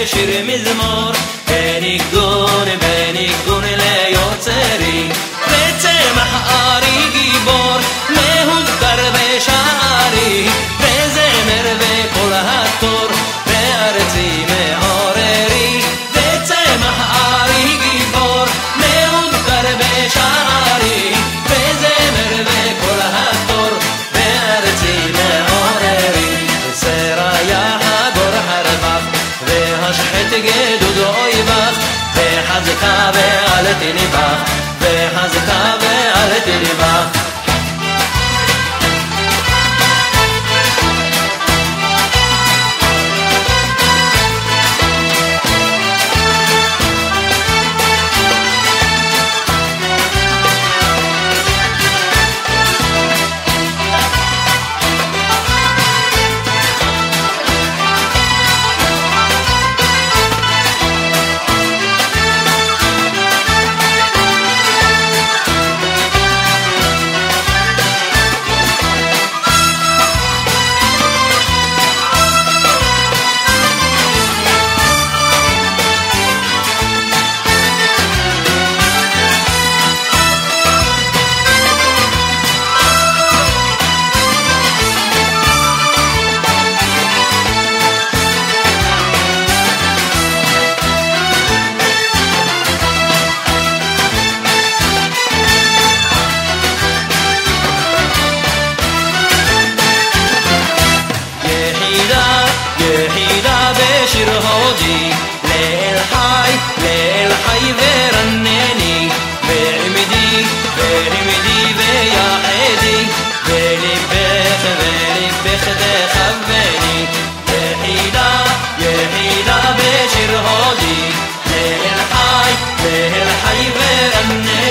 בשיר מזמור, בניגון ליוצרי, וצמח ארי גיבור, מהוגדר בשערי, וזמר וכל התור, בארצי מעוררי, וצמח ארי גיבור, מהוגדר בשערי, וזמר וכל התור, בארצי מעוררי, וסריה הגור הרבך, והשחט גדוד אויבך, וחזקה ואל תניבך, וחזקה ואל תניבך. יחידה בשיר הודי, לאל חי ורנני, ועמדי ויחדי, ולבך תכווני. יחידה בשיר הודי, לאל חי ורנני,